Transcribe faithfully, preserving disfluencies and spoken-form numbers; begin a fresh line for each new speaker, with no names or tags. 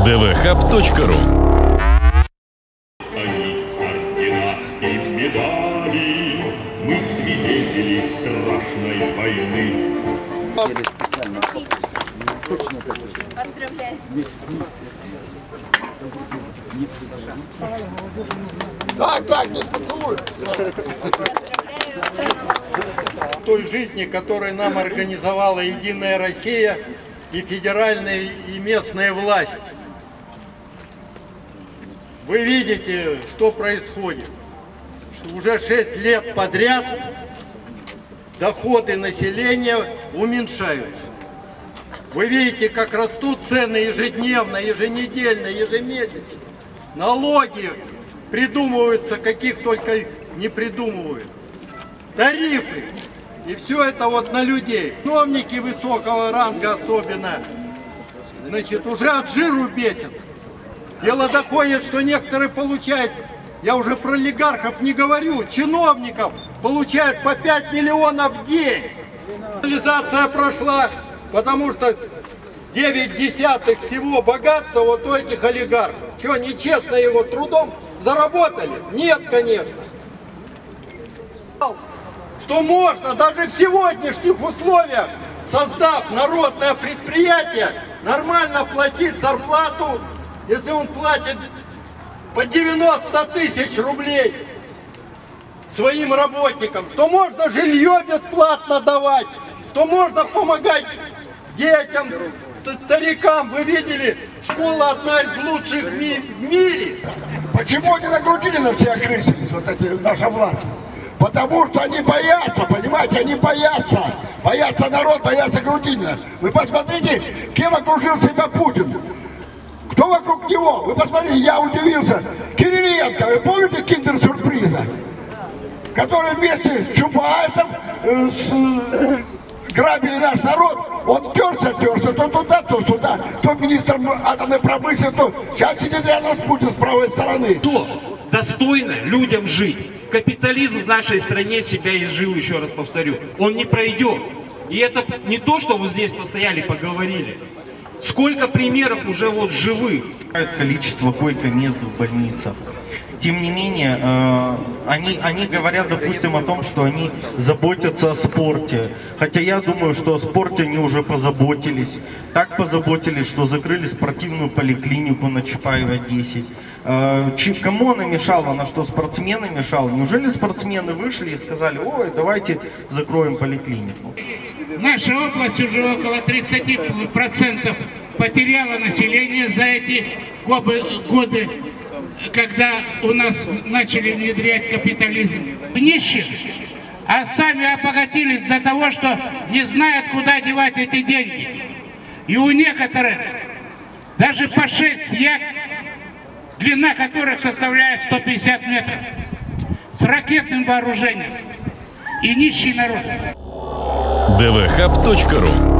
дэ вэ хаб точка ру.
Мы свидетели страшной войны.
Поздравляю.
Так, так, не поцелуй. Той жизни, которую нам организовала Единая Россия и федеральная и местная власть. Вы видите, что происходит. Что уже шесть лет подряд доходы населения уменьшаются. Вы видите, как растут цены ежедневно, еженедельно, ежемесячно. Налоги придумываются, каких только не придумывают. Тарифы. И все это вот на людей. Чиновники высокого ранга особенно, значит, уже от жиру бесятся. Дело доходит, что некоторые получают, я уже про олигархов не говорю, чиновников получают по пять миллионов в день. Реализация прошла, потому что девять десятых всего богатства вот у этих олигархов. Что, нечестно его трудом заработали? Нет, конечно. Что можно даже в сегодняшних условиях, создав народное предприятие, нормально платить зарплату, если он платит по девяносто тысяч рублей своим работникам, что можно жилье бесплатно давать, что можно помогать детям, старикам. Вы видели, школа одна из лучших в мире.
Почему они накрутили на все окрысились, вот эти, наша власть? Потому что они боятся, понимаете, они боятся. Боятся народ, боятся Грудинина. Вы посмотрите, кем окружил себя Путин. Кто вокруг него? Вы посмотрите, я удивился. Кириленко, вы помните киндер-сюрприза? Который вместе с Чубайсом э, с, э, грабили наш народ. Он терся, терся, то туда, то сюда, то министром атомной промышленности, то сейчас сидит рядом с Путиным с правой стороны.
Что достойно людям жить? Капитализм в нашей стране себя изжил, еще раз повторю. Он не пройдет. И это не то, что вот здесь постояли, поговорили. Сколько примеров уже вот живых.
Количество койко-мест в больницах. Тем не менее, э, они, они говорят, допустим, о том, что они заботятся о спорте. Хотя я думаю, что о спорте они уже позаботились. Так позаботились, что закрыли спортивную поликлинику на Чапаева десять. Э, кому она мешала? Она что, спортсмены мешала? Неужели спортсмены вышли и сказали: ой, давайте закроем поликлинику?
Наша область уже около тридцати процентов потеряла население за эти годы, когда у нас начали внедрять капитализм. Нищих, а сами обогатились до того, что не знают, куда девать эти деньги. И у некоторых даже по шесть яхт, длина которых составляет сто пятьдесят метров, с ракетным вооружением. И нищий народ.
дэ вэ хаб точка ру.